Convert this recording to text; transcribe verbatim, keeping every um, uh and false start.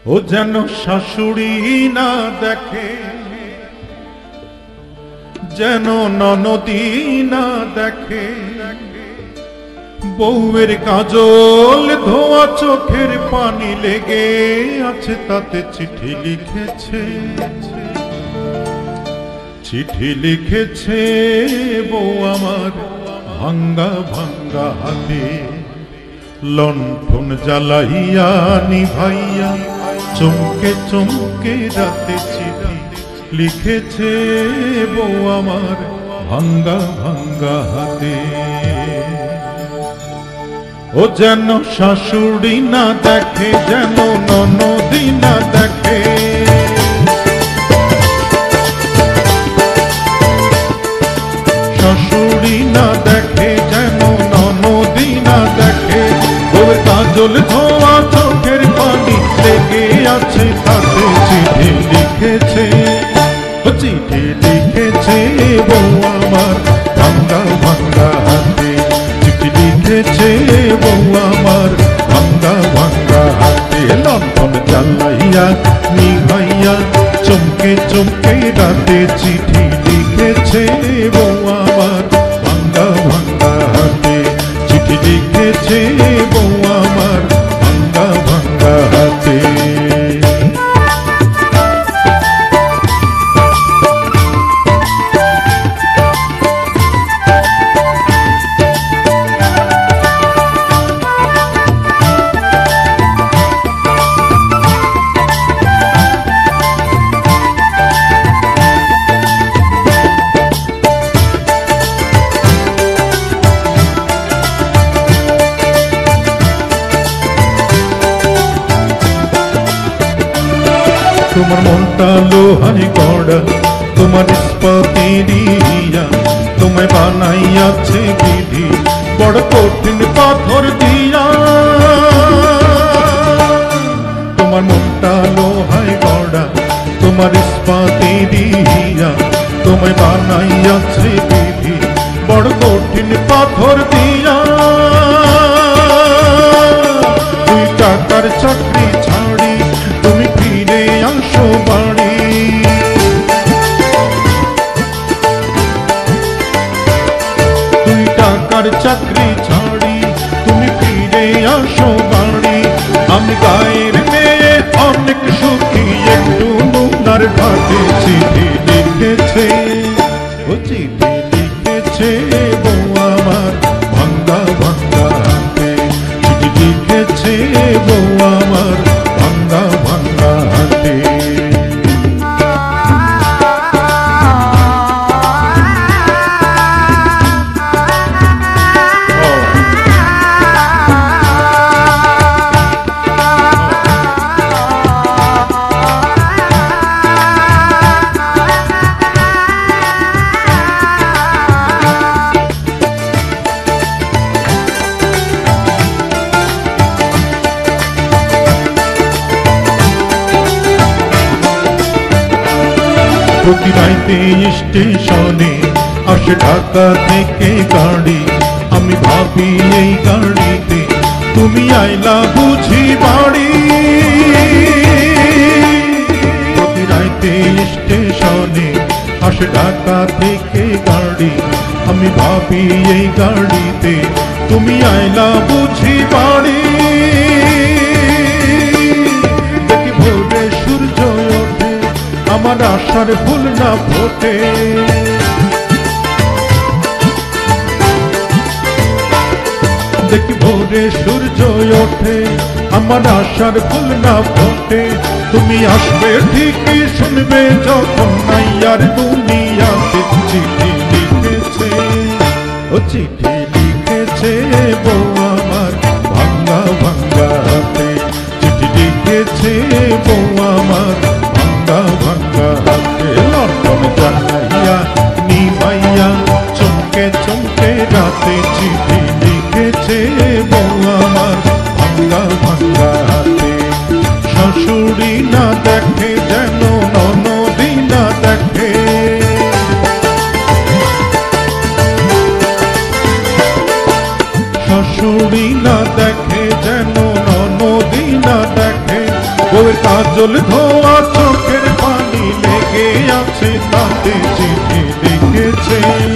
ও যেন শাশুড়ি না দেখে, যেন ননদি না দেখে, বউয়ের কাজল ধোয়া চোখের পানি লেগে আছে, তাতে চিঠি লিখেছে, চিঠি লিখেছে বউ আমার ভাঙ্গা ভাঙ্গা হাতে। লণ্ঠন জ্বালাইয়া নিভাইয়া চমকে চমকে রাতে চিঠি লিখেছে বউ আমার ভাঙ্গা ভাঙ্গা হাতে। ও যেন শাশুড়ি না দেখে, যেন ননদি না দেখে, শাশুড়ি না দেখে, যেন ননদি না দেখে, ওর কাজল ধোয়া চোখের পানি লেগে আছে, তাতে চিঠি লিখেছে, চিঠি লিখেছে বউ আমার ভাঙ্গা ভাঙ্গা হাতে। চিঠি লিখেছে বউ আমার ভাঙ্গা ভাঙ্গা হাতে। লণ্ঠন জ্বালাইয়া নিভাইয়া চমকে চমকে রাতে চিঠি লিখেছে বউ আমার ভাঙ্গা ভাঙ্গা হাতে। চিঠি লিখেছে বউ আমার ভাঙ্গা ভাঙ্গা হাতে। তোমার মনটা লোহায় গড়া, তোমার ইস্পাতের ইয়া, তোমায় বানাইয়াছে বিধি বড় কঠিন পাথর দিয়া। তোমার মনটা লোহায় গড়া, তোমার ইস্পাতের ইয়া, তোমায় বানাইয়াছে বিধি বড় কঠিন পাথর দিয়া। দুই টাকার চাকরি ছাড়ি তুমি ফিরে আসো বাড়ি, দুই টাকার চাকরি ছাড়ি তুমি ফিরে আসো বাড়ি। আমি গায়ের মেয়ে অনেক সুখী, একটু নুনার ভাতে। চিঠি লিখেছে, ও চিঠি লিখেছে বউ আমার ভাঙ্গা ভাঙ্গা হাতে। চিঠি লিখেছে বউ আমার ভাঙ্গা ভাঙ্গা হাতে। প্রতি রাইতে স্টেশনে আসে ঢাকা থেকে গাড়ি, আমি ভাবি এই গাড়িতে তুমি আইলা বুঝি বাড়ি। প্রতি রাইতে স্টেশনে আসে ঢাকা থেকে গাড়ি, আমি ভাবি এই গাড়িতে তুমি আইলা বুঝি বাড়ি। দেখি ভোরে সূর্য ওঠে, আমার আশার ফুল না ফোটে। দেখি ভোরে সূর্য ওঠে, আমার আশার ফুল না ফোটে। তুমি আসবে ঠিকই, শুনবে যখন নাই আর দুনিয়াতে। চিঠি লিখেছে, ও চিঠি লিখেছে বউ আমার ভাঙ্গা ভাঙ্গা হাতে। চিঠি লিখেছে বউ আমার ভাঙ্গা ভাঙ্গা হাতে। লণ্ঠন জ্বালাইয়া নিভাইয়া চমকে চমকে রাতে চিঠি লিখেছে বউ আমার ভাঙ্গা ভাঙ্গা হাতে। শাশুড়ি না দেখে, যেন ননদি না দেখে, শাশুড়ি না দেখে, যেন ননদি না দেখে, বউয়ের কাজল ধোয়া চোখের পানি লেগে আছে, তাতে চিঠি লিখেছে।